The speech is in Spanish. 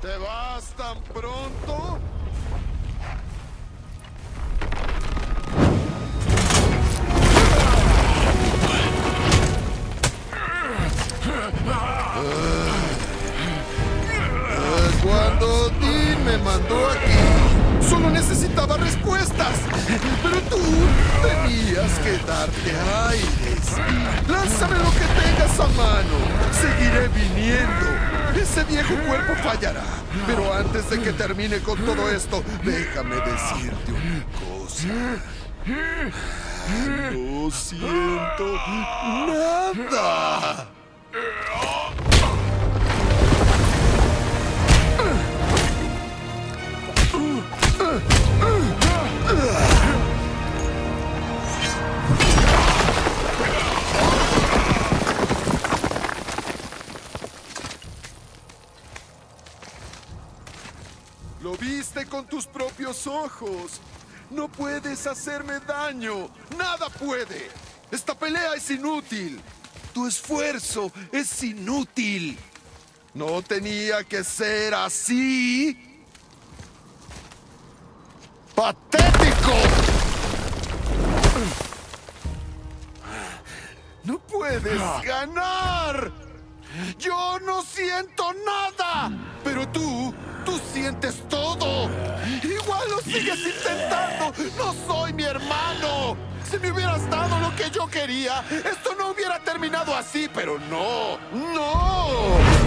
¿Te vas tan pronto? Cuando Dean me mandó aquí, solo necesitaba respuestas. Pero tú tenías que darte aires. Lánzame lo que tengas a mano. Seguiré viniendo. Ese viejo cuerpo fallará. Pero antes de que termine con todo esto, déjame decirte una cosa. No siento nada. Lo viste con tus propios ojos. No puedes hacerme daño. Nada puede. Esta pelea es inútil. Tu esfuerzo es inútil. No tenía que ser así. ¡Patético! ¡No puedes ganar! ¡Yo no siento nada! Pero tú sientes todo. Igual lo sigues intentando. ¡No soy mi hermano! Si me hubieras dado lo que yo quería, esto no hubiera terminado así, pero no. ¡No!